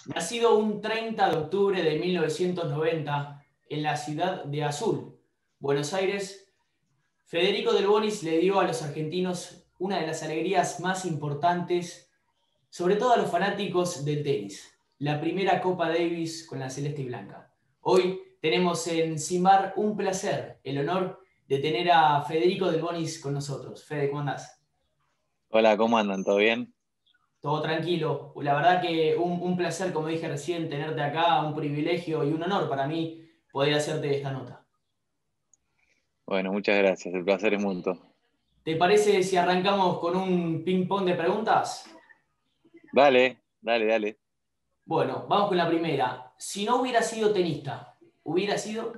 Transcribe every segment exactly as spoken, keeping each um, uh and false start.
Nacido un treinta de octubre de mil novecientos noventa en la ciudad de Azul, Buenos Aires, Federico Del Bonis le dio a los argentinos una de las alegrías más importantes, sobre todo a los fanáticos del tenis, la primera Copa Davis con la celeste y blanca. Hoy tenemos en Simbar un placer, el honor de tener a Federico Del Bonis con nosotros. Fede, ¿cómo andás? Hola, ¿cómo andan? ¿Todo bien? Todo tranquilo. La verdad que un, un placer, como dije recién, tenerte acá, un privilegio y un honor para mí poder hacerte esta nota. Bueno, muchas gracias, el placer es mutuo. ¿Te parece si arrancamos con un ping-pong de preguntas? Dale, dale, dale. Bueno, vamos con la primera. Si no hubiera sido tenista, ¿hubiera sido?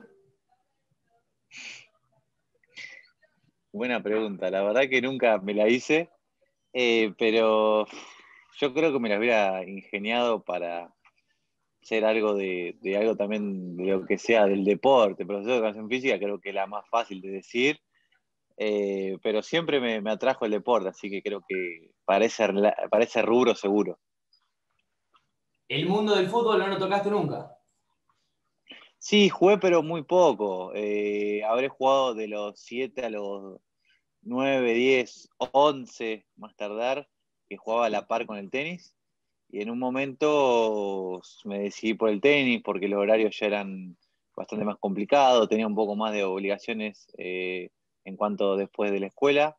Buena pregunta, la verdad que nunca me la hice, eh, pero yo creo que me la hubiera ingeniado para ser algo de, de algo también de lo que sea del deporte. Profesor de educación física creo que es la más fácil de decir, eh, pero siempre me, me atrajo el deporte, así que creo que parece, parece rubro seguro. ¿El mundo del fútbol no lo tocaste nunca? Sí, jugué, pero muy poco. Eh, habré jugado de los siete a los nueve, diez, once más tardar, que jugaba a la par con el tenis. Y en un momento me decidí por el tenis porque los horarios ya eran bastante más complicados, tenía un poco más de obligaciones eh, en cuanto después de la escuela.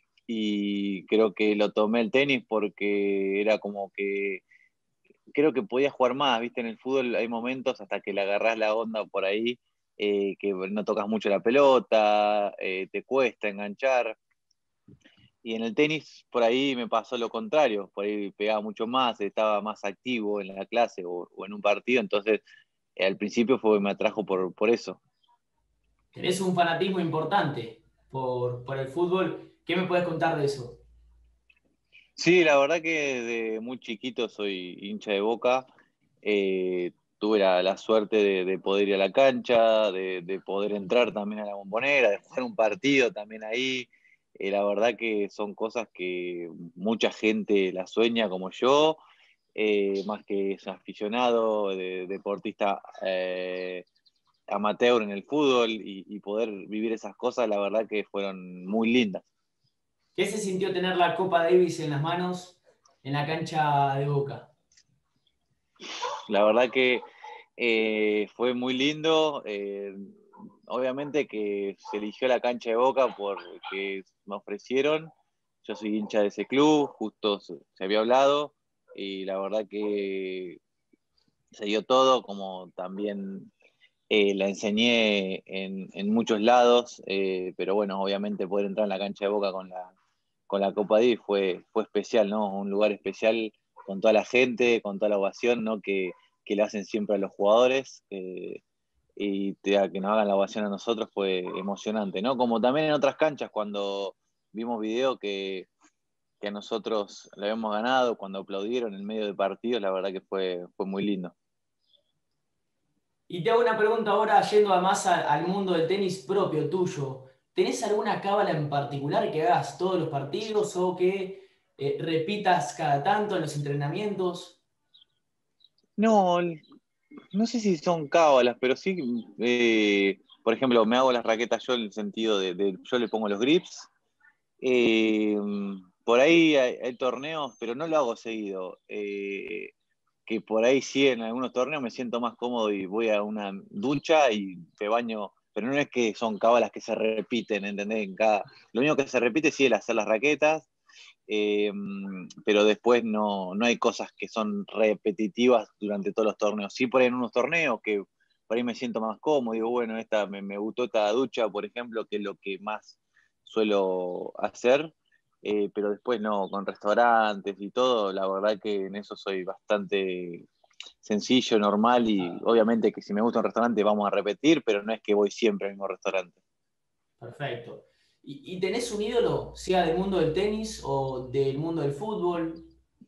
Y creo que lo tomé el tenis porque era como que creo que podía jugar más, ¿viste? En el fútbol hay momentos hasta que le agarrás la onda por ahí, eh, que no tocas mucho la pelota, eh, te cuesta enganchar. Y en el tenis por ahí me pasó lo contrario, por ahí pegaba mucho más, estaba más activo en la clase o, o en un partido, entonces eh, al principio fue, me atrajo por, por eso. Tenés un fanatismo importante por, por el fútbol. ¿Qué me puedes contar de eso? Sí, la verdad que desde muy chiquito soy hincha de Boca. Eh, tuve la, la suerte de, de poder ir a la cancha, de, de poder entrar también a la Bombonera, de jugar un partido también ahí. Eh, la verdad que son cosas que mucha gente la sueña como yo, eh, más que es aficionado, de, deportista eh, amateur en el fútbol y, y poder vivir esas cosas, la verdad que fueron muy lindas. ¿Qué se sintió tener la Copa Davis en las manos en la cancha de Boca? La verdad que eh, fue muy lindo. Eh, obviamente que se eligió la cancha de Boca porque me ofrecieron. Yo soy hincha de ese club, justo se, se había hablado y la verdad que se dio todo, como también eh, la enseñé en, en muchos lados, eh, pero bueno, obviamente poder entrar en la cancha de Boca con la, con la Copa Davis fue, fue especial, ¿no? Un lugar especial con toda la gente, con toda la ovación, ¿no? Que, que le hacen siempre a los jugadores. Eh, y te, a que nos hagan la ovación a nosotros fue emocionante, ¿no? Como también en otras canchas, cuando vimos video que, que a nosotros le habíamos ganado, cuando aplaudieron en medio de partidos, la verdad que fue, fue muy lindo. Y te hago una pregunta ahora, yendo además a- al mundo del tenis propio tuyo. ¿Tenés alguna cábala en particular que hagas todos los partidos o que eh, repitas cada tanto en los entrenamientos? No, no sé si son cábalas, pero sí, eh, por ejemplo, me hago las raquetas yo en el sentido de, de- yo le pongo los grips. Eh, por ahí hay, hay torneos, pero no lo hago seguido. Eh, que por ahí sí, en algunos torneos me siento más cómodo y voy a una ducha y te baño, pero no es que son cábalas que se repiten, ¿entendés? En cada, lo único que se repite sí es el hacer las raquetas, eh, pero después no, no hay cosas que son repetitivas durante todos los torneos. Sí, por ahí en unos torneos que por ahí me siento más cómodo, digo, bueno, esta, me, me gustó esta ducha, por ejemplo, que es lo que más suelo hacer, eh, pero después no, con restaurantes y todo, la verdad que en eso soy bastante sencillo, normal y obviamente que si me gusta un restaurante vamos a repetir, pero no es que voy siempre al mismo restaurante. Perfecto. ¿Y, y tenés un ídolo, sea del mundo del tenis o del mundo del fútbol?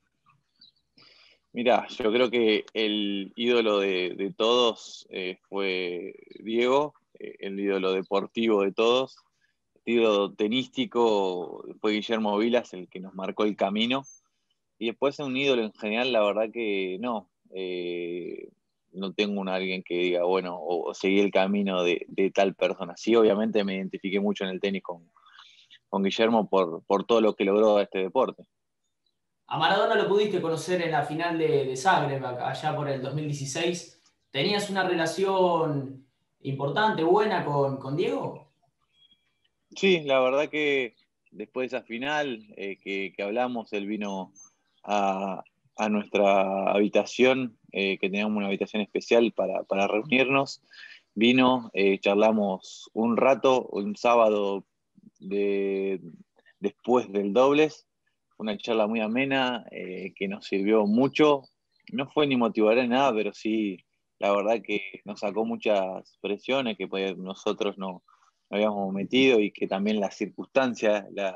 Mirá, yo creo que el ídolo de, de todos eh, fue Diego, eh, el ídolo deportivo de todos. El ídolo tenístico fue Guillermo Vilas, el que nos marcó el camino. Y después un ídolo en general, la verdad que no. eh, no tengo un alguien que diga, bueno, o, o seguí el camino de, de tal persona. Sí, obviamente me identifiqué mucho en el tenis con, con Guillermo por, por todo lo que logró este deporte. A Maradona lo pudiste conocer en la final de, de Zagreb, allá por el dos mil dieciséis. ¿Tenías una relación importante, buena con, con Diego? Sí, la verdad que después de esa final eh, que, que hablamos, él vino a, a nuestra habitación, eh, que teníamos una habitación especial para, para reunirnos. Vino, eh, charlamos un rato, un sábado de, después del dobles, una charla muy amena eh, que nos sirvió mucho. No fue ni motivadora ni nada, pero sí, la verdad que nos sacó muchas presiones que pues, nosotros no, no habíamos metido y que también las circunstancias la,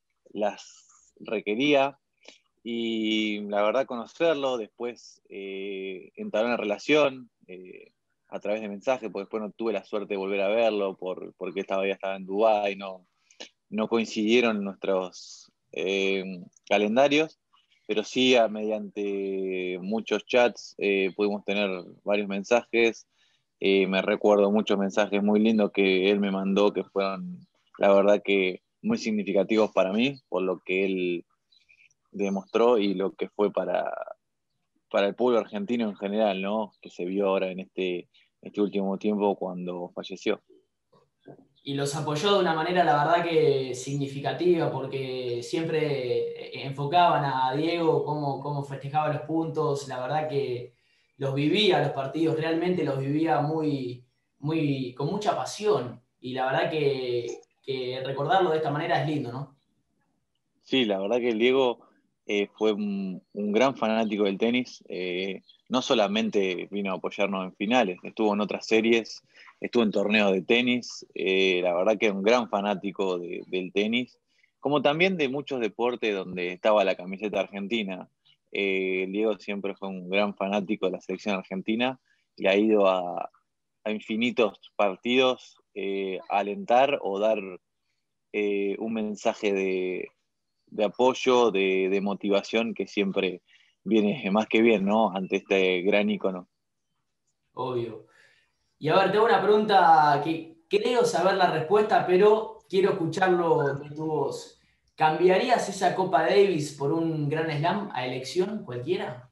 las requería. Y la verdad, conocerlo, después eh, entablar una relación eh, a través de mensajes, porque después no tuve la suerte de volver a verlo por, porque estaba, ya estaba en Dubái, no, no coincidieron nuestros eh, calendarios, pero sí a, mediante muchos chats eh, pudimos tener varios mensajes. Eh, me recuerdo muchos mensajes muy lindos que él me mandó, que fueron, la verdad, que muy significativos para mí, por lo que él demostró y lo que fue para, para el pueblo argentino en general, ¿no? Que se vio ahora en este, este último tiempo cuando falleció. Y los apoyó de una manera, la verdad que significativa, porque siempre enfocaban a Diego cómo, cómo festejaba los puntos, la verdad que los vivía, los partidos realmente los vivía muy, muy, con mucha pasión, y la verdad que, que recordarlo de esta manera es lindo, ¿no? Sí, la verdad que el Diego eh, fue un, un gran fanático del tenis. Eh, no solamente vino a apoyarnos en finales, estuvo en otras series, estuvo en torneos de tenis. Eh, la verdad que es un gran fanático de- del tenis, como también de muchos deportes donde estaba la camiseta argentina. Eh, el Diego siempre fue un gran fanático de la selección argentina y ha ido a, a infinitos partidos eh, a alentar o dar eh, un mensaje de de apoyo, de, de motivación que siempre viene más que bien, ¿no? Ante este gran ícono. Obvio. Y a ver, tengo una pregunta que creo saber la respuesta, pero quiero escucharlo de tu voz. ¿Cambiarías esa Copa Davis por un Grand Slam a elección cualquiera?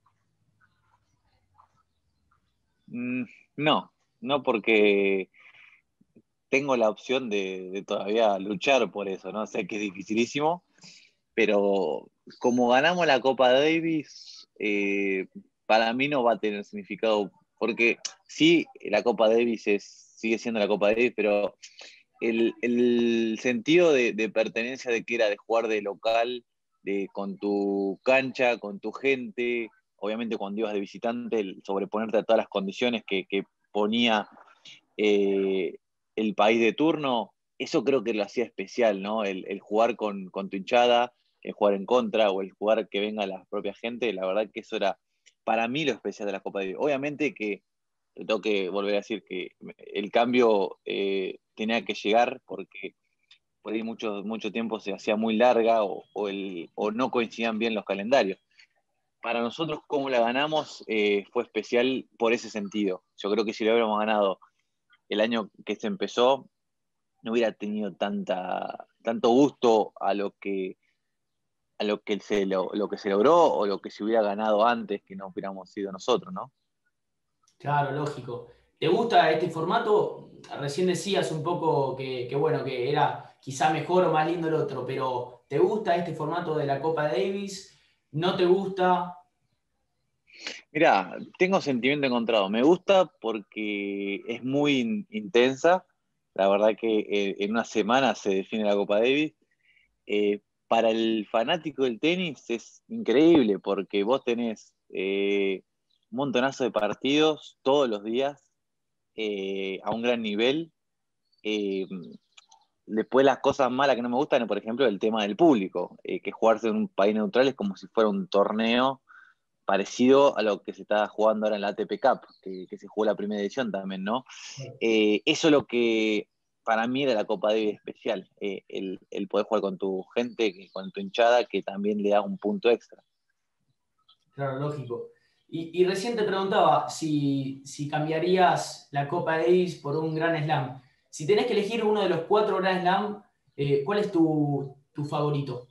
Mm, no, no porque tengo la opción de, de todavía luchar por eso, ¿no? Sé que es dificilísimo, pero como ganamos la Copa Davis, eh, para mí no va a tener significado, porque sí, la Copa Davis es, sigue siendo la Copa Davis, pero el, el sentido de, de pertenencia de que era de jugar de local, de, con tu cancha, con tu gente, obviamente cuando ibas de visitante, el sobreponerte a todas las condiciones que, que ponía eh, el país de turno, eso creo que lo hacía especial, ¿no? El, el jugar con, con tu hinchada, el jugar en contra o el jugar que venga la propia gente, la verdad que eso era para mí lo especial de la Copa de Dios. Obviamente que tengo que volver a decir que el cambio eh, tenía que llegar porque por ahí mucho, mucho tiempo se hacía muy larga o, o, el, o no coincidían bien los calendarios. Para nosotros, cómo la ganamos, eh, fue especial por ese sentido. Yo creo que si lo hubiéramos ganado el año que se empezó, no hubiera tenido tanta, tanto gusto a lo que, a lo que, se, lo, lo que se logró o lo que se hubiera ganado antes que no hubiéramos sido nosotros, ¿no? Claro, lógico. ¿Te gusta este formato? Recién decías un poco que, que, bueno, que era quizá mejor o más lindo el otro, pero ¿te gusta este formato de la Copa Davis? ¿No te gusta? Mirá, tengo sentimiento encontrado. Me gusta porque es muy in- intensa. La verdad que eh, en una semana se define la Copa Davis. Eh, para el fanático del tenis es increíble porque vos tenés eh, un montonazo de partidos todos los días eh, a un gran nivel. Eh, Después las cosas malas que no me gustan, por ejemplo, el tema del público, eh, que jugarse en un país neutral es como si fuera un torneo parecido a lo que se está jugando ahora en la A T P Cup, que, que se jugó la primera edición también, ¿no? Eh, eso es lo que para mí era la Copa Davis especial, eh, el, el poder jugar con tu gente, con tu hinchada, que también le da un punto extra. Claro, lógico. Y, y recién te preguntaba si, si cambiarías la Copa Davis por un Grand Slam. Si tenés que elegir uno de los cuatro Grand Slam, eh, ¿cuál es tu, tu favorito?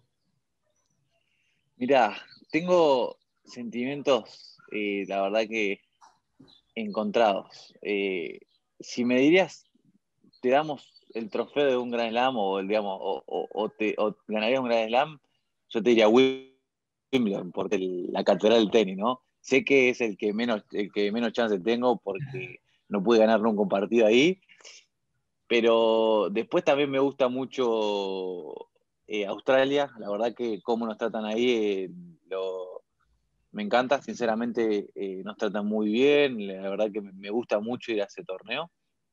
Mirá, tengo sentimientos, eh, la verdad que encontrados. Eh, si me dirías, te damos el trofeo de un Grand Slam o, el, digamos, o, o, o te, o ganarías un Grand Slam, yo te diría Wimbledon, porque el- la catedral del tenis, ¿no? Sé que es el que menos, el que menos chance tengo porque no pude ganar nunca un partido ahí, pero después también me gusta mucho eh, Australia, la verdad que cómo nos tratan ahí, eh, lo, me encanta, sinceramente eh, nos tratan muy bien, la verdad que me, me gusta mucho ir a ese torneo.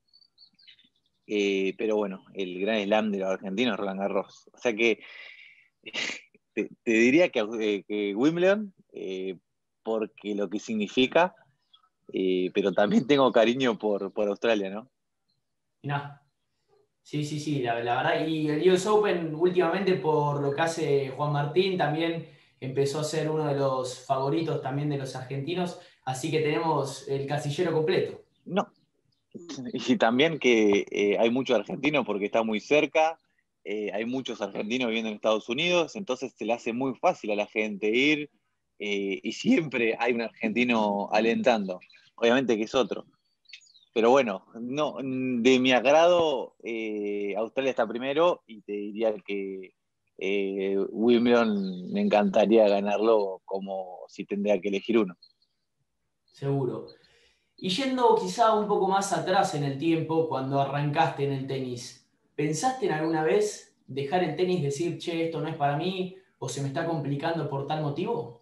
Eh, pero bueno, el gran slam de los argentinos es Roland Garros. O sea que te, te diría que, eh, que Wimbledon, eh, porque lo que significa, eh, pero también tengo cariño por, por Australia, ¿no? Mirá. Sí, sí, sí, la, la verdad. Y el U S Open últimamente por lo que hace Juan Martín también empezó a ser uno de los favoritos también de los argentinos, así que tenemos el casillero completo. No, y también que eh, hay muchos argentinos porque está muy cerca, eh, hay muchos argentinos viviendo en Estados Unidos, entonces se le hace muy fácil a la gente ir eh, y siempre hay un argentino alentando. Obviamente que es otro. Pero bueno, no, de mi agrado, eh, Australia está primero y te diría que eh, Wimbledon me encantaría ganarlo como si tendría que elegir uno. Seguro. Y yendo quizá un poco más atrás en el tiempo, cuando arrancaste en el tenis, ¿pensaste en alguna vez dejar el tenis, decir, che, esto no es para mí, o se me está complicando por tal motivo?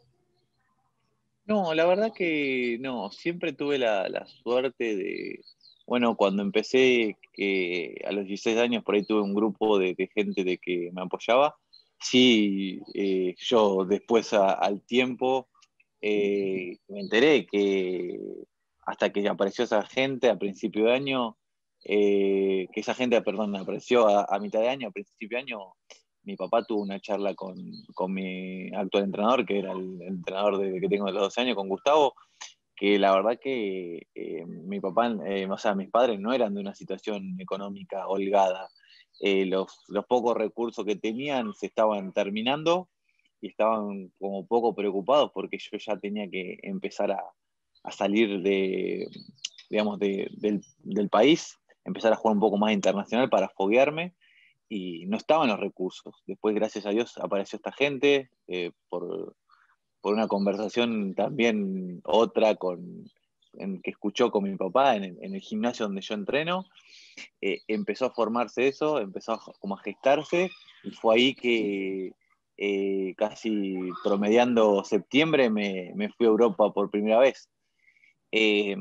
No, la verdad que no, siempre tuve la, la suerte de, bueno, cuando empecé que a los dieciséis años por ahí tuve un grupo de, de gente de que me apoyaba. Sí, eh, yo después a- al tiempo eh, me enteré que hasta que apareció esa gente a principio de año, eh, que esa gente, perdón, apareció a, a mitad de año, a principio de año, mi papá tuvo una charla con, con mi actual entrenador, que era el entrenador de, que tengo de los doce años, con Gustavo, que la verdad que eh, mi papá, eh, o sea, mis padres no eran de una situación económica holgada. Eh, los, los pocos recursos que tenían se estaban terminando y estaban como poco preocupados porque yo ya tenía que empezar a, a salir de, digamos, de, del, del país, empezar a jugar un poco más internacional para foguearme y no estaban los recursos. Después, gracias a Dios, apareció esta gente eh, por, por una conversación también otra con, en, que escuchó con mi papá en el, en el gimnasio donde yo entreno. Eh, empezó a formarse eso, empezó a, como a gestarse y fue ahí que eh, casi promediando septiembre me, me, fui a Europa por primera vez. Eh,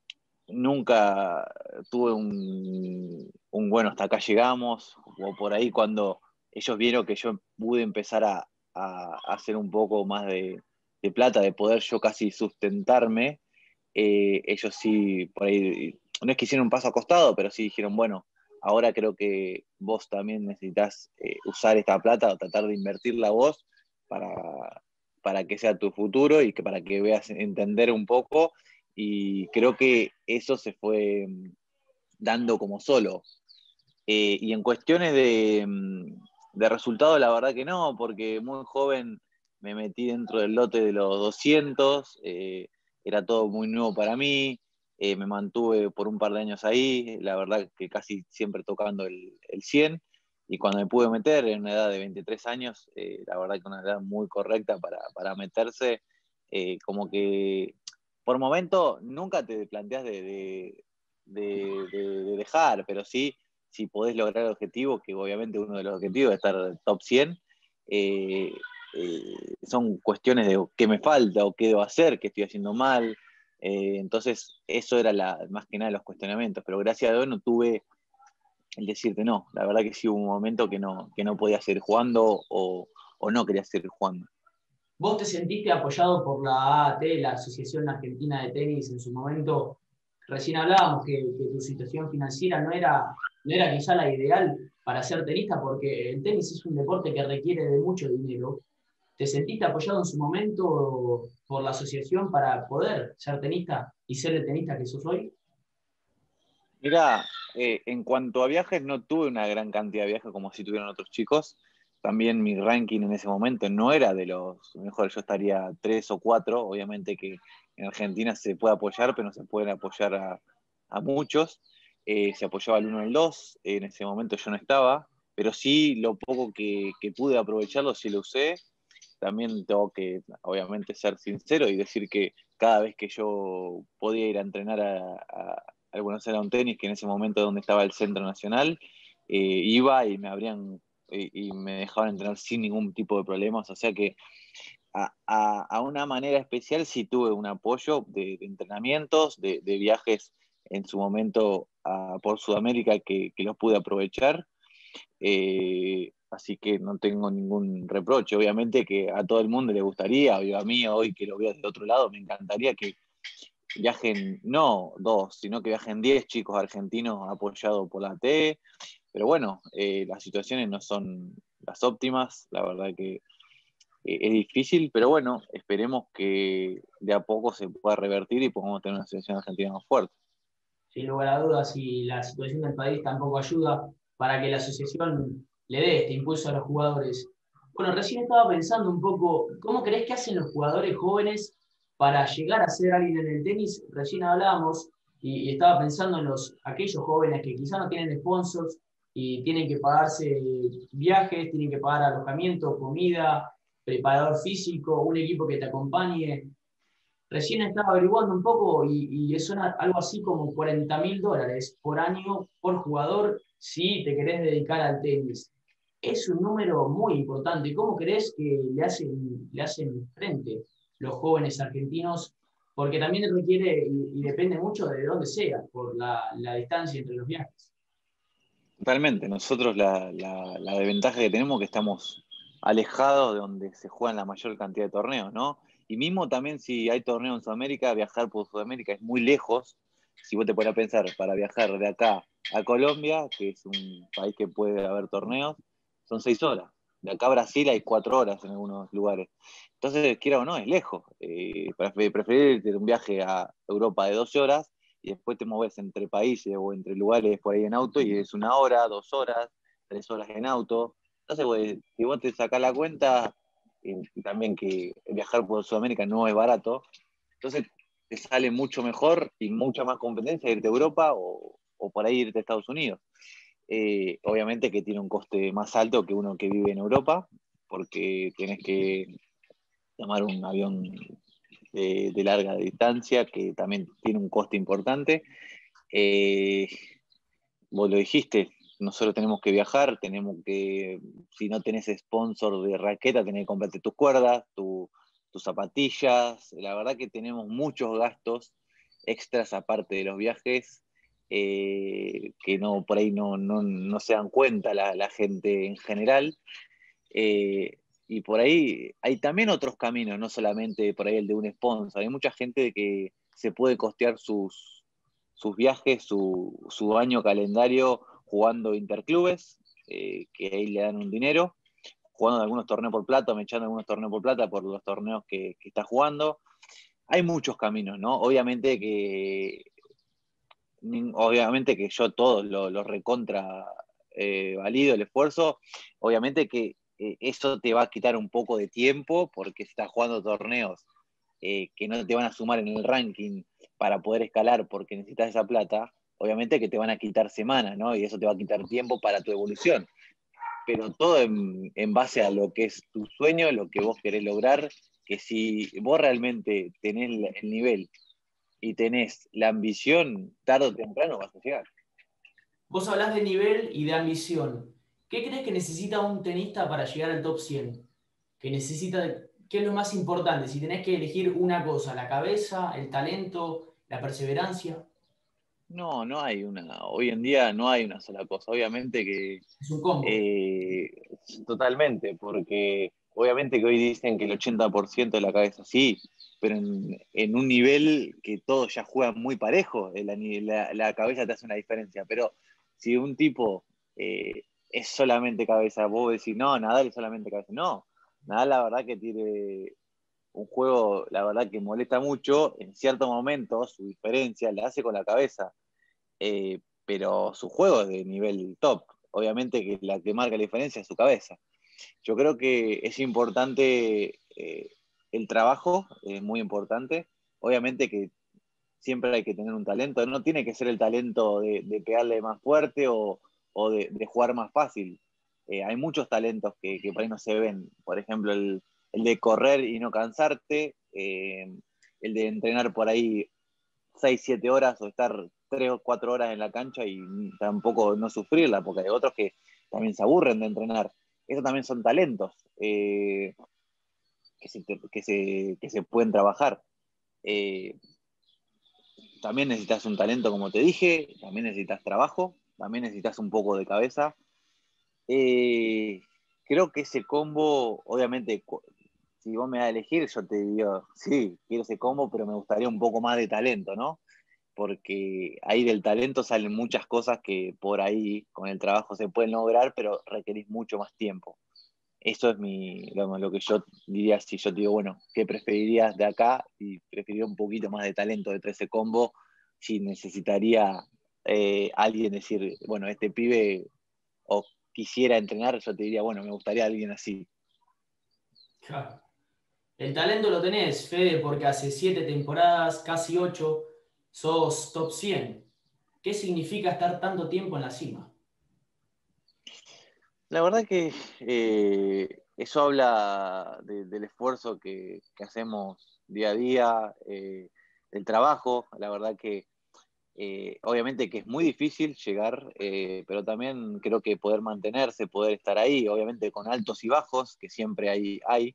nunca tuve un, un, bueno, hasta acá llegamos, o por ahí cuando ellos vieron que yo pude empezar a, a, a hacer un poco más de, de, plata, de poder yo casi sustentarme, eh, ellos sí, por ahí, no es que hicieron un paso acostado, pero sí dijeron, bueno, ahora creo que vos también necesitas eh, usar esta plata o tratar de invertirla vos para, para que sea tu futuro y que para que veas entender un poco y creo que eso se fue mm, dando como solo. Eh, y en cuestiones de, mm, de resultado, la verdad que no, porque muy joven me metí dentro del lote de los doscientos, eh, era todo muy nuevo para mí, eh, me mantuve por un par de años ahí, la verdad que casi siempre tocando el, el cien, y cuando me pude meter en una edad de veintitrés años, eh, la verdad que una edad muy correcta para, para meterse, eh, como que por momento nunca te planteas de, de, de, de, de dejar, pero sí, si podés lograr el objetivo, que obviamente uno de los objetivos es estar top cien, eh, eh, son cuestiones de qué me falta o qué debo hacer, qué estoy haciendo mal. Eh, entonces, eso era la, más que nada los cuestionamientos, pero gracias a Dios no tuve el decirte no. La verdad que sí hubo un momento que no, que no podía seguir jugando o, o no quería seguir jugando. ¿Vos te sentiste apoyado por la A A T, la Asociación Argentina de Tenis, en su momento? Recién hablábamos que, que tu situación financiera no era, no era quizá la ideal para ser tenista, porque el tenis es un deporte que requiere de mucho dinero. ¿Te sentiste apoyado en su momento por la asociación para poder ser tenista y ser el tenista que sos hoy? Mirá, eh, en cuanto a viajes, no tuve una gran cantidad de viajes como si tuvieron otros chicos. También mi ranking en ese momento no era de los mejores, yo estaría tres o cuatro. Obviamente que en Argentina se puede apoyar, pero no se pueden apoyar a, a muchos. Eh, se apoyaba al uno y al dos, en ese momento yo no estaba, pero sí lo poco que, que pude aprovecharlo, sí lo usé. También tengo que, obviamente, ser sincero y decir que cada vez que yo podía ir a entrenar a, a, al Buenos Aires un tenis, que en ese momento donde estaba el Centro Nacional, eh, iba y me abrían y, y me dejaban entrenar sin ningún tipo de problemas. O sea que a, a, a una manera especial sí tuve un apoyo de, de entrenamientos, de, de, viajes en su momento a, por Sudamérica que, que los pude aprovechar. Eh, así que no tengo ningún reproche. Obviamente que a todo el mundo le gustaría, o a mí hoy que lo veo del otro lado, me encantaría que viajen, no dos, sino que viajen diez chicos argentinos apoyados por la T. Pero bueno, eh, las situaciones no son las óptimas, la verdad que eh, es difícil, pero bueno, esperemos que de a poco se pueda revertir y podamos tener una selección argentina más fuerte. Sin lugar a dudas, y la situación del país tampoco ayuda para que la asociación le dé este impulso a los jugadores. Bueno, recién estaba pensando un poco, ¿cómo crees que hacen los jugadores jóvenes para llegar a ser alguien en el tenis? Recién hablábamos y, y estaba pensando en los, aquellos jóvenes que quizás no tienen sponsors y tienen que pagarse viajes, tienen que pagar alojamiento, comida, preparador físico, un equipo que te acompañe. Recién estaba averiguando un poco y, y es una, algo así como cuarenta mil dólares por año por jugador si te querés dedicar al tenis. Es un número muy importante. ¿Cómo crees que le hacen, le hacen frente los jóvenes argentinos? Porque también requiere y, y depende mucho de dónde sea, por la, la distancia entre los viajes. Realmente, nosotros la, la, la desventaja que tenemos es que estamos alejados de donde se juegan la mayor cantidad de torneos, ¿no? Y mismo también si hay torneos en Sudamérica, viajar por Sudamérica es muy lejos. Si vos te pones a pensar, para viajar de acá a Colombia, que es un país que puede haber torneos, son seis horas. De acá a Brasil hay cuatro horas en algunos lugares. Entonces, quiera o no, es lejos. Eh, preferir un viaje a Europa de doce horas y después te mueves entre países o entre lugares por ahí en auto y es una hora, dos horas, tres horas en auto. Entonces, pues, si vos te sacás la cuenta, y también que viajar por Sudamérica no es barato, entonces te sale mucho mejor y mucha más competencia irte a Europa o, o por ahí irte a Estados Unidos. Eh, obviamente que tiene un coste más alto que uno que vive en Europa, porque tienes que tomar un avión de, de larga distancia, que también tiene un coste importante. Eh, Vos lo dijiste, nosotros tenemos que viajar, tenemos que, si no tenés sponsor de raqueta, tenés que comprarte tus cuerdas, tu, tus zapatillas. La verdad que tenemos muchos gastos extras aparte de los viajes, eh, que no por ahí no, no, no se dan cuenta la, la gente en general. Eh, y por ahí hay también otros caminos, no solamente por ahí el de un sponsor. Hay mucha gente que se puede costear sus, sus viajes, su, su año calendario jugando interclubes, eh, que ahí le dan un dinero, jugando algunos torneos por plata, echando algunos torneos por plata por los torneos que, que está jugando. Hay muchos caminos, ¿no? Obviamente que, obviamente que yo todos lo, lo recontra eh, valido el esfuerzo. Obviamente que eh, eso te va a quitar un poco de tiempo porque si estás jugando torneos eh, que no te van a sumar en el ranking para poder escalar porque necesitas esa plata, obviamente que te van a quitar semanas, ¿no? Y eso te va a quitar tiempo para tu evolución. Pero todo en, en base a lo que es tu sueño, lo que vos querés lograr, que si vos realmente tenés el nivel y tenés la ambición, tarde o temprano vas a llegar. Vos hablás de nivel y de ambición. ¿Qué crees que necesita un tenista para llegar al top cien? ¿Qué necesita, qué es lo más importante? Si tenés que elegir una cosa, la cabeza, el talento, la perseverancia. No, no hay una, hoy en día no hay una sola cosa. Obviamente que Es un combo. eh, totalmente, porque obviamente que hoy dicen que el ochenta por ciento de la cabeza sí, pero en, en un nivel que todos ya juegan muy parejo, la, la, la cabeza te hace una diferencia. Pero si un tipo eh, es solamente cabeza, vos decís, no, Nadal es solamente cabeza, no. Nadal la verdad que tiene un juego, la verdad que molesta mucho, en ciertos momentos su diferencia la hace con la cabeza, eh, pero su juego es de nivel top, obviamente que la que marca la diferencia es su cabeza. Yo creo que es importante eh, el trabajo, es muy importante, obviamente que siempre hay que tener un talento, no tiene que ser el talento de, de pegarle más fuerte o, o de, de, jugar más fácil. Eh, hay muchos talentos que, que por ahí no se ven, por ejemplo, el, el de correr y no cansarte, eh, el de entrenar por ahí seis siete horas o estar tres o cuatro horas en la cancha y tampoco no sufrirla, porque hay otros que también se aburren de entrenar. Esos también son talentos eh, que, se, que, se, que se pueden trabajar. Eh, también necesitas un talento, como te dije, también necesitas trabajo, también necesitas un poco de cabeza. Eh, creo que ese combo, obviamente, si vos me das a elegir, yo te digo, sí, quiero ese combo, pero me gustaría un poco más de talento, ¿no? Porque ahí del talento salen muchas cosas que por ahí con el trabajo se pueden lograr, pero requerís mucho más tiempo. Eso es mi, lo, lo que yo diría si yo te digo, bueno, ¿qué preferirías de acá? Y preferiría un poquito más de talento de ese combo, si necesitaría eh, alguien decir, bueno, este pibe o quisiera entrenar, yo te diría, bueno, me gustaría alguien así. Claro. El talento lo tenés, Fede, porque hace siete temporadas, casi ocho, sos top cien. ¿Qué significa estar tanto tiempo en la cima? La verdad que eh, eso habla de, del esfuerzo que, que, hacemos día a día, eh, del trabajo. La verdad que eh, obviamente que es muy difícil llegar, eh, pero también creo que poder mantenerse, poder estar ahí, obviamente con altos y bajos, que siempre hay, hay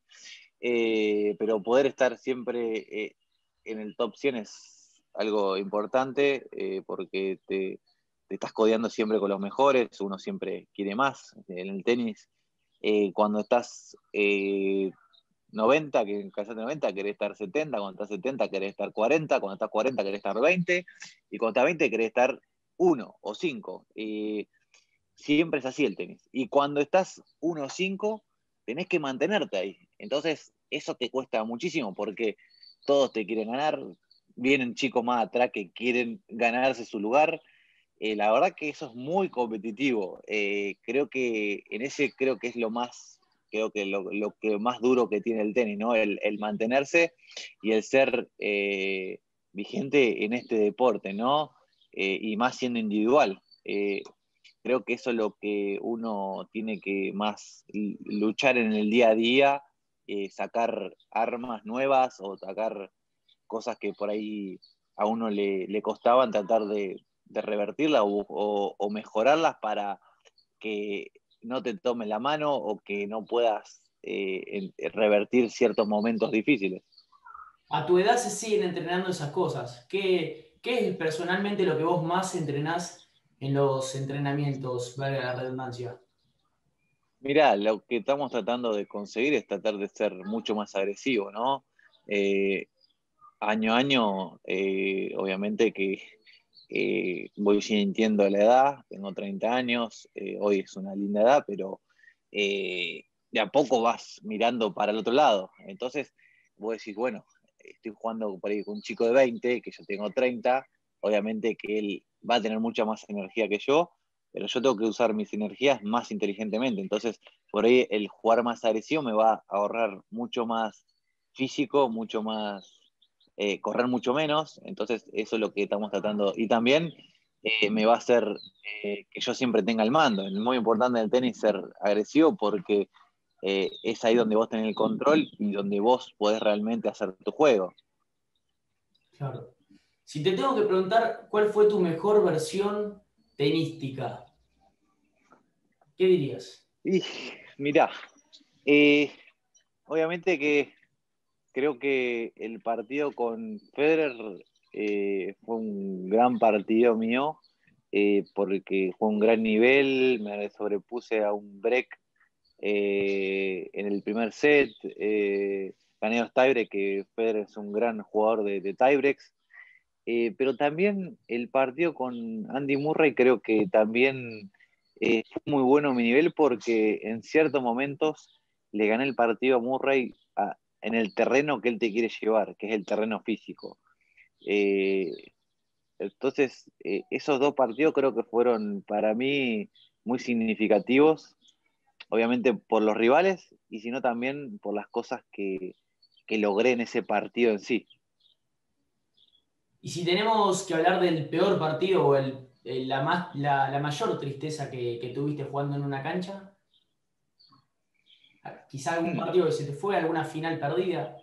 eh, pero poder estar siempre eh, en el top cien es algo importante eh, porque te, te, estás codeando siempre con los mejores, uno siempre quiere más. En el tenis, eh, cuando estás eh, noventa, que en casa de noventa querés estar setenta, cuando estás setenta querés estar cuarenta, cuando estás cuarenta querés estar veinte, y cuando estás veinte querés estar uno o cinco. Eh, siempre es así el tenis. Y cuando estás uno o cinco, tenés que mantenerte ahí. Entonces, eso te cuesta muchísimo porque todos te quieren ganar, vienen chicos más atrás que quieren ganarse su lugar. Eh, la verdad que eso es muy competitivo. Eh, creo que en ese creo que es lo más, creo que lo, lo que más duro que tiene el tenis, ¿no? El, el mantenerse y el ser eh, vigente en este deporte, ¿no? Eh, y más siendo individual. Eh, creo que eso es lo que uno tiene que más luchar en el día a día, eh, sacar armas nuevas o sacar cosas que por ahí a uno le, le costaban, tratar de, de revertirlas o, o, o, mejorarlas para que no te tomen la mano o que no puedas eh, revertir ciertos momentos difíciles. A tu edad se siguen entrenando esas cosas. ¿Qué, qué es personalmente lo que vos más entrenás en los entrenamientos, valga la redundancia? Mirá, lo que estamos tratando de conseguir es tratar de ser mucho más agresivo, ¿no? Eh, año a año, eh, obviamente que eh, voy sintiendo la edad, tengo treinta años, eh, hoy es una linda edad, pero eh, de a poco vas mirando para el otro lado. Entonces, vos decís, bueno, estoy jugando por ahí con un chico de veinte, que yo tengo treinta, obviamente que él va a tener mucha más energía que yo, pero yo tengo que usar mis energías más inteligentemente. Entonces, por ahí el jugar más agresivo me va a ahorrar mucho más físico, mucho más eh, correr mucho menos, entonces eso es lo que estamos tratando. Y también eh, me va a hacer eh, que yo siempre tenga el mando. Es muy importante en el tenis ser agresivo porque eh, es ahí donde vos tenés el control y donde vos podés realmente hacer tu juego. Claro. Si te tengo que preguntar cuál fue tu mejor versión tenística, ¿qué dirías? Y mirá, eh, obviamente que creo que el partido con Federer eh, fue un gran partido mío, eh, porque fue un gran nivel, me sobrepuse a un break eh, en el primer set, eh, gané dos tiebreaks, que Federer es un gran jugador de, de tiebreaks, eh, pero también el partido con Andy Murray creo que también eh, fue muy bueno mi nivel porque en ciertos momentos le gané el partido a Murray a, en el terreno que él te quiere llevar, que es el terreno físico. Eh, entonces, eh, esos dos partidos creo que fueron para mí muy significativos, obviamente por los rivales y sino también por las cosas que, que logré en ese partido en sí. Y si tenemos que hablar del peor partido o el, el- la, más, la, la mayor tristeza que, que tuviste jugando en una cancha, quizá algún Hmm. partido que se te fue, alguna final perdida.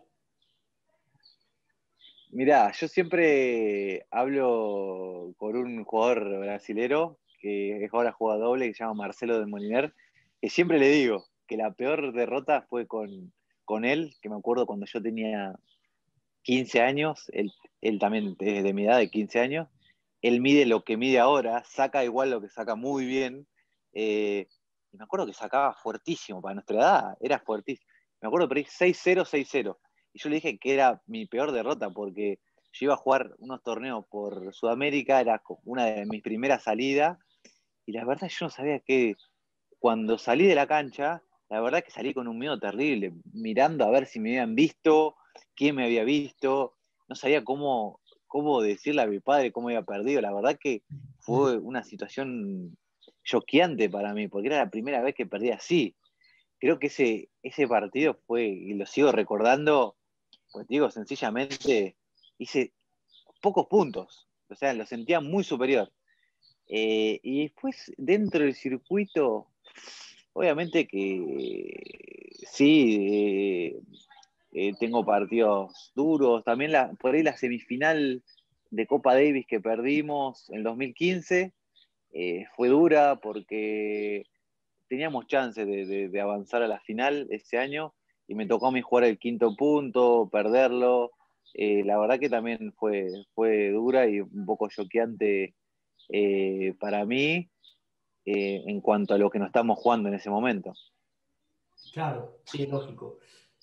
Mirá, yo siempre hablo con un jugador brasilero que es ahora juega doble, que se llama Marcelo de Moliner, que siempre le digo que la peor derrota fue con, con él, que me acuerdo cuando yo tenía quince años, él, él también es de mi edad, de quince años, él mide lo que mide ahora, saca igual lo que saca muy bien, eh, y me acuerdo que sacaba fuertísimo, para nuestra edad era fuertísimo, me acuerdo que seis cero, seis cero, y yo le dije que era mi peor derrota, porque yo iba a jugar unos torneos por Sudamérica, era una de mis primeras salidas, y la verdad yo no sabía que cuando salí de la cancha, la verdad que salí con un miedo terrible, mirando a ver si me habían visto, quién me había visto, no sabía cómo, cómo decirle a mi padre cómo había perdido, la verdad que fue una situación choqueante para mí, porque era la primera vez que perdí así. Creo que ese, ese partido fue, y lo sigo recordando, pues digo, sencillamente hice pocos puntos, o sea, lo sentía muy superior. Eh, y después, dentro del circuito, obviamente que sí, eh, eh, tengo partidos duros. También la, por ahí la semifinal de Copa Davis que perdimos en dos mil quince eh, fue dura porque teníamos chance de, de, de avanzar a la final ese año y me tocó a mí jugar el quinto punto, perderlo. Eh, la verdad que también fue, fue dura y un poco choqueante eh, para mí eh, en cuanto a lo que nos estamos jugando en ese momento. Claro, sí, lógico.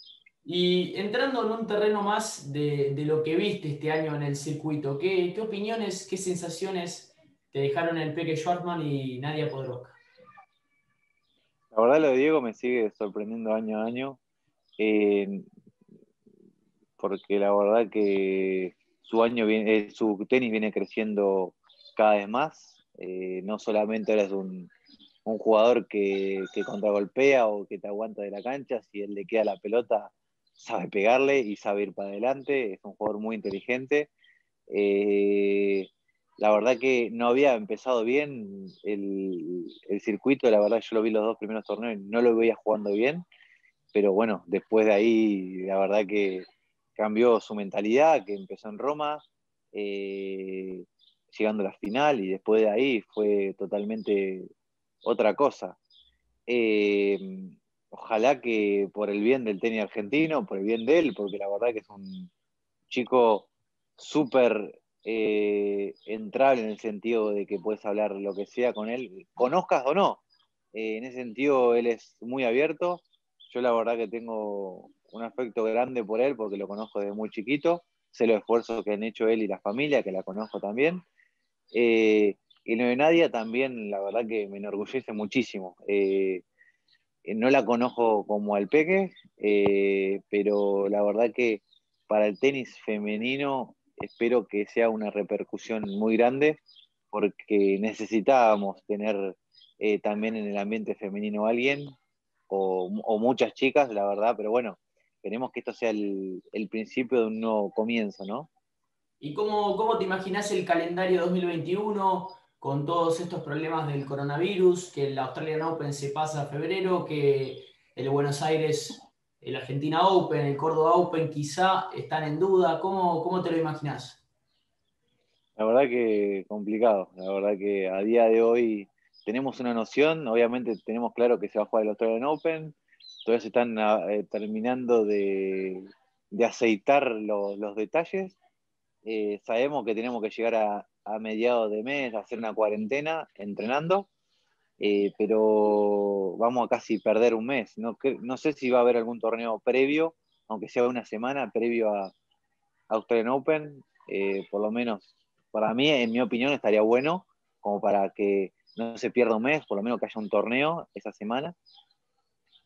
Y entrando en un terreno más de, de lo que viste este año en el circuito, ¿qué, qué opiniones, qué sensaciones te dejaron el Peque Schwartzman y Nadia Podoroska? La verdad lo de Diego me sigue sorprendiendo año a año, eh, porque la verdad que su año viene, eh, su tenis viene creciendo cada vez más. Eh, no solamente ahora es un, un jugador que, que contragolpea o que te aguanta de la cancha, si él le queda la pelota, sabe pegarle y sabe ir para adelante, es un jugador muy inteligente. Eh, la verdad que no había empezado bien el, el, circuito, la verdad yo lo vi los dos primeros torneos y no lo veía jugando bien, pero bueno, después de ahí la verdad que cambió su mentalidad, que empezó en Roma, eh, llegando a la final y después de ahí fue totalmente otra cosa. Eh, Ojalá que por el bien del tenis argentino, por el bien de él, porque la verdad que es un chico súper eh, entrable en el sentido de que puedes hablar lo que sea con él, conozcas o no. Eh, en ese sentido, él es muy abierto. Yo la verdad que tengo un afecto grande por él porque lo conozco desde muy chiquito. Sé los esfuerzos que han hecho él y la familia, que la conozco también. Eh, y lo de Nadia también, la verdad que me enorgullece muchísimo. Eh, no la conozco como al Peque, eh, pero la verdad que para el tenis femenino espero que sea una repercusión muy grande porque necesitábamos tener eh, también en el ambiente femenino a alguien o, o, muchas chicas, la verdad, pero bueno, queremos que esto sea el, el principio de un nuevo comienzo, ¿no? ¿Y cómo, cómo te imaginas el calendario dos mil veintiuno con todos estos problemas del coronavirus, que el Australian Open se pasa a febrero, que el Buenos Aires, el Argentina Open, el Córdoba Open quizá están en duda? ¿Cómo, cómo te lo imaginas? La verdad que complicado, la verdad que a día de hoy tenemos una noción, obviamente tenemos claro que se va a jugar el Australian Open, todavía se están eh, terminando de, de aceitar lo, los detalles, eh, sabemos que tenemos que llegar a, a mediados de mes, a hacer una cuarentena entrenando, eh, pero vamos a casi perder un mes, no, no sé si va a haber algún torneo previo, aunque sea una semana previo a Australian Open, eh, por lo menos para mí, en mi opinión, estaría bueno, como para que no se pierda un mes, por lo menos que haya un torneo esa semana.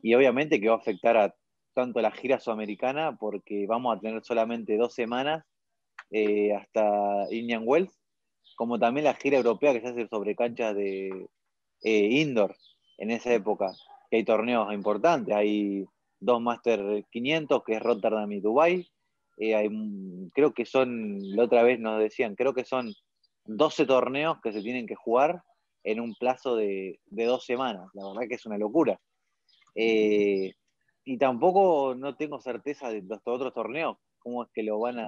y obviamente que va a afectar a tanto la gira sudamericana, porque vamos a tener solamente dos semanas eh, hasta Indian Wells, como también la gira europea que se hace sobre canchas de eh, indoor en esa época, que hay torneos importantes, hay dos Master quinientos, que es Rotterdam y Dubai, eh, hay, creo que son, la otra vez nos decían, creo que son doce torneos que se tienen que jugar en un plazo de, de dos semanas, la verdad que es una locura. Eh, y tampoco no tengo certeza de los otros torneos, cómo es que lo van a,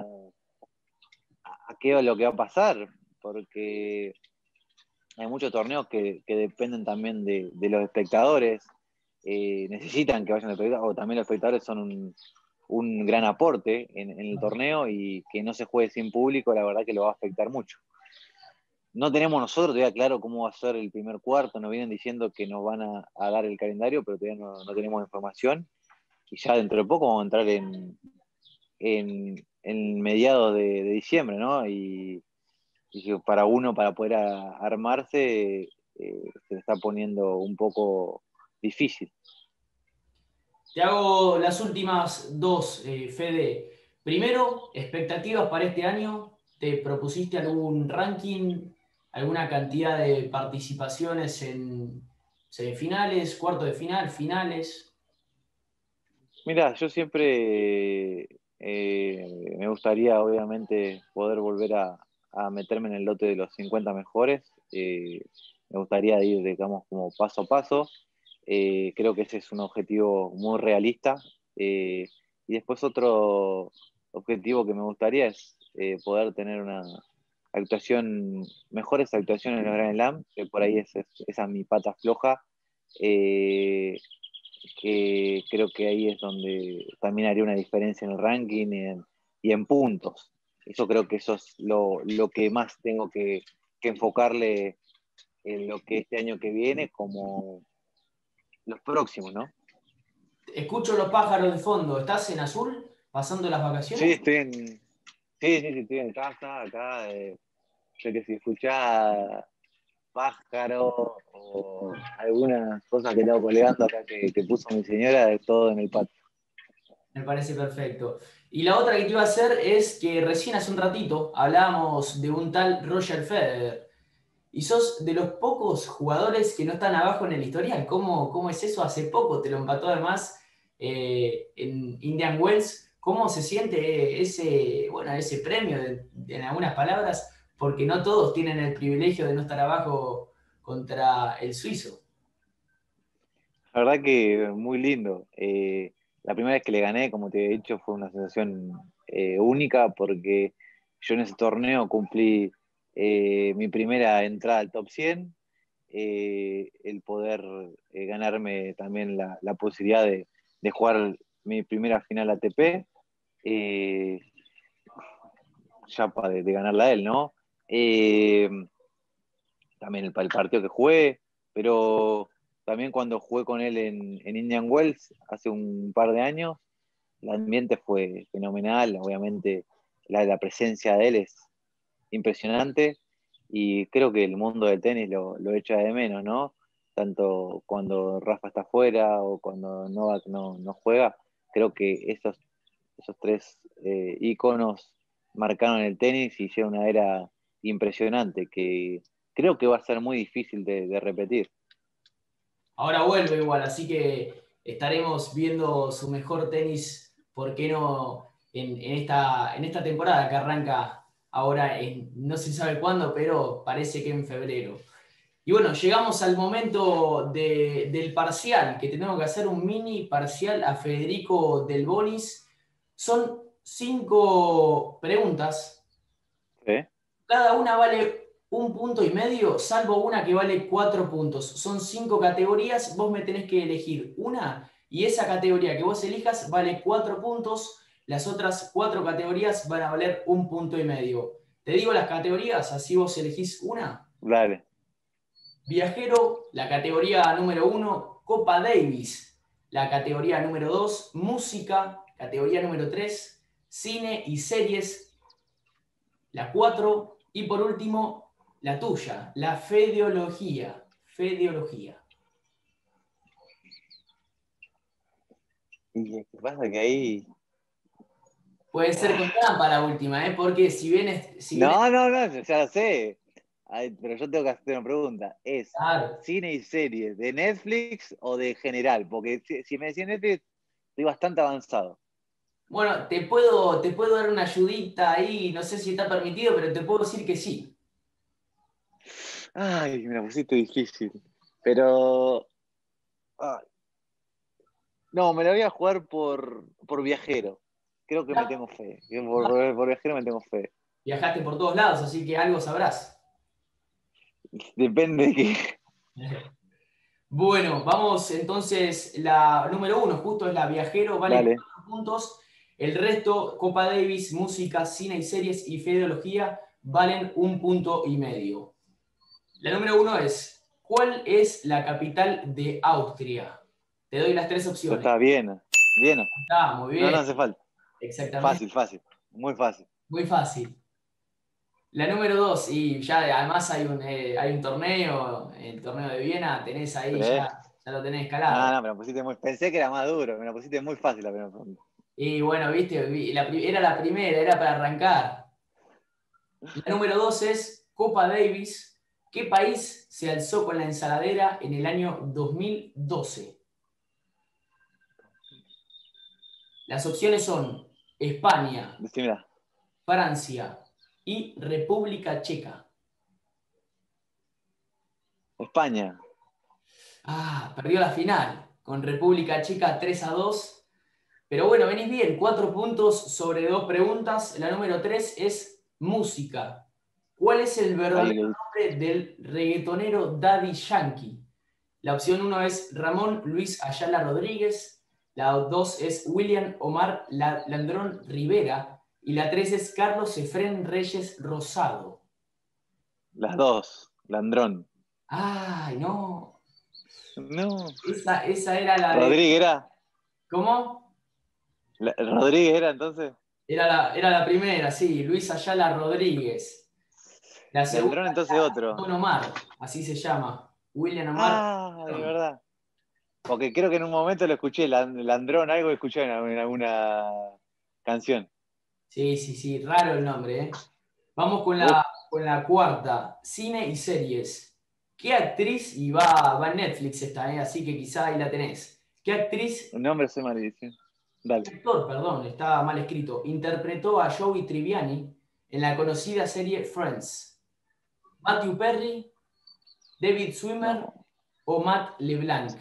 a qué es lo que va a pasar, porque hay muchos torneos que, que dependen también de, de los espectadores, eh, necesitan que vayan los espectadores, o también los espectadores son un, un gran aporte en, en, el torneo, y que no se juegue sin público, la verdad que lo va a afectar mucho. No tenemos nosotros todavía claro cómo va a ser el primer cuarto, nos vienen diciendo que nos van a, a dar el calendario, pero todavía no, no tenemos información, y ya dentro de poco vamos a entrar en, en, en mediados de, de diciembre, ¿no? Y, y para uno, para poder a, armarse, eh, se está poniendo un poco difícil. Te hago las últimas dos, eh, Fede. Primero, expectativas para este año. ¿Te propusiste algún ranking, alguna cantidad de participaciones en semifinales, cuartos de final, finales? Mira, yo siempre eh, me gustaría, obviamente, poder volver a, a, meterme en el lote de los cincuenta mejores. Eh, me gustaría ir, digamos, como paso a paso. Eh, creo que ese es un objetivo muy realista. Eh, y después otro objetivo que me gustaría es eh, poder tener una actuación, mejores actuaciones en los Grand Slam, que por ahí es, es, esa es mi pata floja. Eh, que creo que ahí es donde también haría una diferencia en el ranking y en, y en puntos. Eso creo que eso es lo, lo que más tengo que, que enfocarle en lo que este año que viene como los próximos, ¿no? Escucho los pájaros de fondo. ¿Estás en Azul pasando las Sí, vacaciones? estoy en, sí, sí, sí, estoy en casa, acá, eh, sé que si escuchás pájaros o algunas cosas que tengo colgando acá que, que puso mi señora, de todo en el patio. Me parece perfecto. Y la otra que te iba a hacer es que recién hace un ratito hablábamos de un tal Roger Federer. Y sos de los pocos jugadores que no están abajo en el historial. ¿Cómo, cómo es eso? Hace poco te lo empató además eh, en Indian Wells. ¿Cómo se siente ese, bueno, ese premio, de, de, en algunas palabras? Porque no todos tienen el privilegio de no estar abajo contra el suizo. La verdad que muy lindo. Eh, la primera vez que le gané, como te he dicho, fue una sensación eh, única, porque yo en ese torneo cumplí eh, mi primera entrada al top cien, eh, el poder eh, ganarme también la, la posibilidad de, de, jugar mi primera final A T P, eh, ya para de, de, ganarla a él, ¿no? Eh, también el, el partido que jugué, pero también cuando jugué con él en, en Indian Wells hace un par de años, el ambiente fue fenomenal, obviamente la, la presencia de él es impresionante, y creo que el mundo del tenis lo, lo echa de menos, ¿no? Tanto cuando Rafa está fuera o cuando Novak no, no juega, creo que esos, esos tres eh, íconos marcaron el tenis y lleva una era impresionante que creo que va a ser muy difícil de, de repetir. Ahora vuelve igual, así que estaremos viendo su mejor tenis, ¿por qué no? En, en, esta, en esta temporada que arranca ahora, en, no se sabe cuándo, pero parece que en febrero. Y bueno, llegamos al momento de, del parcial, que tenemos que hacer un mini parcial a Federico Del Bonis. Son cinco preguntas. ¿Sí? Cada una vale un punto y medio, salvo una que vale cuatro puntos. Son cinco categorías, vos me tenés que elegir una y esa categoría que vos elijas vale cuatro puntos. Las otras cuatro categorías van a valer un punto y medio. Te digo las categorías, así vos elegís una. Dale. Viajero, la categoría número uno, Copa Davis. La categoría número dos, música. Categoría número tres, cine y series. La cuatro, y por último, la tuya, la fedeología. Fedeología. Y lo que pasa que ahí. Puede ser con trampa la última, ¿eh? Porque si bien es, si bien es- No, no, no, ya lo sé. Ay, pero yo tengo que hacer una pregunta. ¿Es claro. cine y series de Netflix o de general? Porque si, si me decís Netflix, estoy bastante avanzado. Bueno, te puedo, te puedo dar una ayudita ahí, no sé si está permitido, pero te puedo decir que sí. Ay, me la pusiste difícil. Pero. Ay, no, me la voy a jugar por, por viajero. Creo que me Ya, tengo fe. Por, por- por viajero me tengo fe. viajaste por todos lados, así que algo sabrás. Depende de qué. Bueno, vamos entonces, la número uno, justo es la viajero, vale Dale. cuatro puntos. El resto, Copa Davis, música, cine y series y fedeología, valen un punto y medio. La número uno es, ¿cuál es la capital de Austria? Te doy las tres Ya opciones. está, Viena. Viena. Está, muy No, no bien, hace falta. exactamente, Fácil, fácil. Muy fácil. muy fácil. La número dos, y ya además hay un, eh, hay un torneo, el torneo de Viena, tenés ahí, ¿Eh? ya, ya lo tenés No, escalado. no, me la pusiste muy. Pensé que era más duro, me la pusiste muy fácil la primera pregunta. Y bueno, viste, vi- la pri- era la primera, era para arrancar. La número dos es Copa Davis. ¿Qué país se alzó con la ensaladera en el año dos mil doce? Las opciones son España, Decímela. Francia y República Checa. España. Ah, perdió la final con República Checa tres a dos. Pero bueno, venís bien, cuatro puntos sobre dos preguntas. La número tres es música. ¿Cuál es el Ahí verdadero le nombre del reggaetonero Daddy Yankee? La opción uno es Ramón Luis Ayala Rodríguez. La dos es William Omar Landrón Rivera. Y la tres es Carlos Efrén Reyes Rosado. las dos. Landrón. Ay, no. No. Esa, esa era la de. Rodríguez era. ¿Cómo? La- Rodríguez era entonces. Era la, era la primera, sí, Luis Ayala Rodríguez. La segunda Landrón entonces era otro. Don Omar, así se llama. William Omar. Ah, de verdad. Porque creo que en un momento lo escuché, Lan- Landrón, algo escuché en alguna, en alguna canción. Sí, sí, sí, raro el nombre, ¿eh? Vamos con Uf, la, con la cuarta, cine y series. ¿Qué actriz, y va, va en Netflix esta, ¿eh? Así que quizá ahí la tenés. ¿Qué actriz, un nombre soy malísimo. Dale. actor, perdón, está mal escrito, interpretó a Joey Tribbiani en la conocida serie Friends? ¿Matthew Perry, David Schwimmer No. o Matt LeBlanc?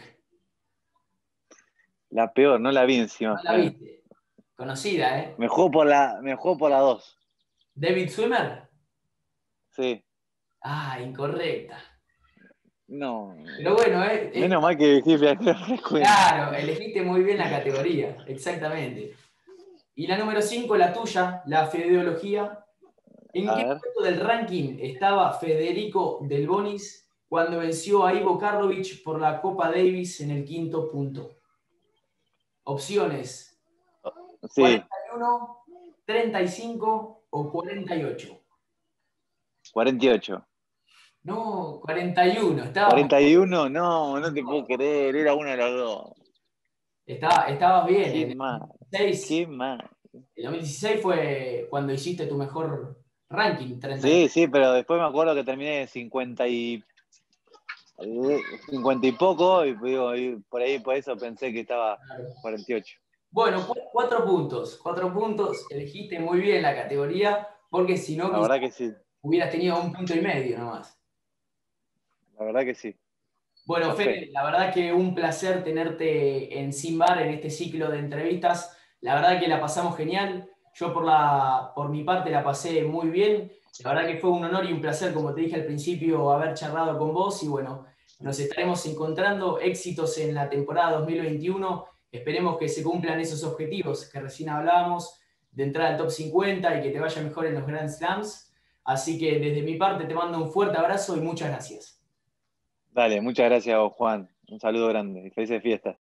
La peor, no la vi encima, No la Fran. viste. Conocida, ¿eh? Me juego por la, me juego por la dos. David Schwimmer. Sí. Ah, incorrecta. No. Pero bueno, ¿eh? Es- Menos mal que elegí viajero frecuente. claro, elegiste muy bien la categoría, exactamente. Y la número cinco, la tuya, la fedeología. ¿En A qué ver. puesto del ranking estaba Federico Del Bonis cuando venció a Ivo Karlovic por la Copa Davis en el quinto punto? Opciones: Sí, cuarenta y uno, treinta y cinco o cuarenta y ocho. cuarenta y ocho. No, cuarenta y uno. Estabas, cuarenta y uno, no, no te puedo creer, era una de las dos. estaba- estabas bien. Qué En el mal, dos mil dieciséis, qué mal. el dos mil dieciséis fue cuando hiciste tu mejor ranking, treinta y uno. Sí, sí, pero después me acuerdo que terminé en cincuenta y, eh, cincuenta y poco, y, digo, y por ahí por eso pensé que estaba cuarenta y ocho. Bueno, cu- cuatro puntos. Cuatro puntos. Elegiste muy bien la categoría, porque si no, La quizás verdad que sí, hubieras tenido un punto y medio nomás. la verdad que sí. Bueno, Zafé. Fede, la verdad que un placer tenerte en Simbar en este ciclo de entrevistas. La verdad que la pasamos genial. Yo por, la, por mi parte la pasé muy bien. La verdad que fue un honor y un placer, como te dije al principio, haber charlado con vos. Y bueno, nos estaremos encontrando. Éxitos en la temporada dos mil veintiuno. Esperemos que se cumplan esos objetivos que recién hablábamos, de entrar al top cincuenta y que te vaya mejor en los Grand Slams. Así que desde mi parte te mando un fuerte abrazo y muchas gracias. Dale, muchas gracias a vos, Juan. Un saludo grande y felices fiestas.